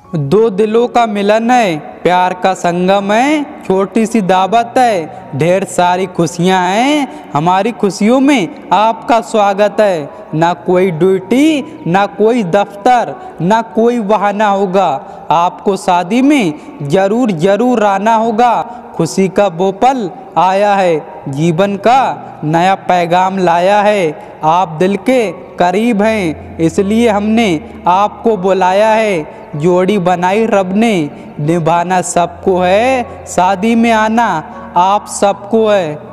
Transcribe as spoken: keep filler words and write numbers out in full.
दो दिलों का मिलन है, प्यार का संगम है, छोटी सी दावत है, ढेर सारी खुशियां हैं, हमारी खुशियों में आपका स्वागत है। ना कोई ड्यूटी, ना कोई दफ्तर, ना कोई बहाना होगा, आपको शादी में जरूर जरूर आना होगा। खुशी का वो पल आया है, जीवन का नया पैगाम लाया है। आप दिल के करीब हैं, इसलिए हमने आपको बुलाया है। जोड़ी बनाई रब ने, निभाना सबको है, शादी में आना आप सबको है।